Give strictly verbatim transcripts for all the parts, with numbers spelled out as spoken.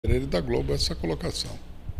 Pereira da Globo essa colocação.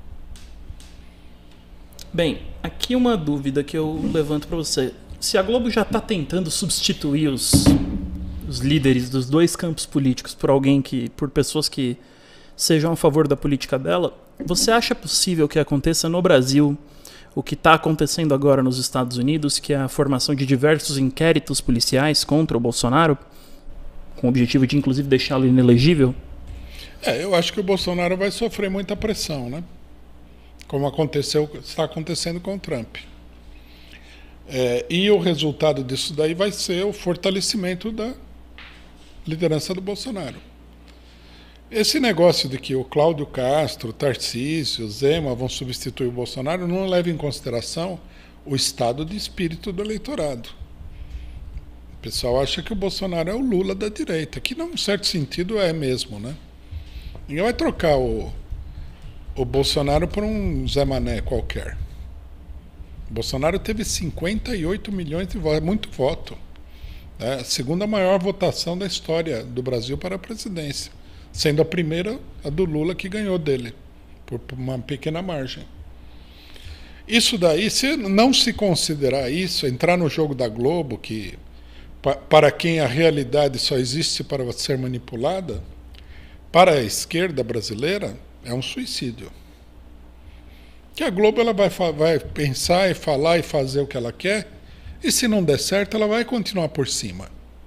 Bem, aqui uma dúvida que eu levanto para você. Se a Globo já está tentando substituir os, os líderes dos dois campos políticos por alguém que, por pessoas que sejam a favor da política dela, você acha possível que aconteça no Brasil o que está acontecendo agora nos Estados Unidos, que é a formação de diversos inquéritos policiais contra o Bolsonaro, com o objetivo de inclusive deixá-lo inelegível? É, eu acho que o Bolsonaro vai sofrer muita pressão, né? Como aconteceu, está acontecendo com o Trump. É, e o resultado disso daí vai ser o fortalecimento da liderança do Bolsonaro. Esse negócio de que o Cláudio Castro, o Tarcísio, o Zema vão substituir o Bolsonaro não leva em consideração o estado de espírito do eleitorado. O pessoal acha que o Bolsonaro é o Lula da direita, que num certo sentido é mesmo, né? Ninguém vai trocar o, o Bolsonaro por um Zé Mané qualquer. O Bolsonaro teve cinquenta e oito milhões de votos, é muito voto. É a segunda maior votação da história do Brasil para a presidência, sendo a primeira a do Lula, que ganhou dele, por uma pequena margem. Isso daí, se não se considerar isso, entrar no jogo da Globo, que para quem a realidade só existe para ser manipulada, para a esquerda brasileira, é um suicídio. Que a Globo ela vai, vai pensar e falar e fazer o que ela quer, e se não der certo, ela vai continuar por cima.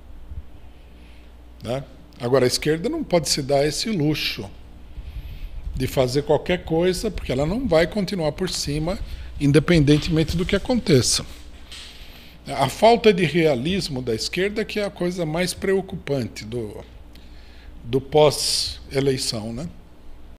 Né? Agora, a esquerda não pode se dar esse luxo de fazer qualquer coisa, porque ela não vai continuar por cima, independentemente do que aconteça. A falta de realismo da esquerda que é a coisa mais preocupante do, do pós-eleição, né?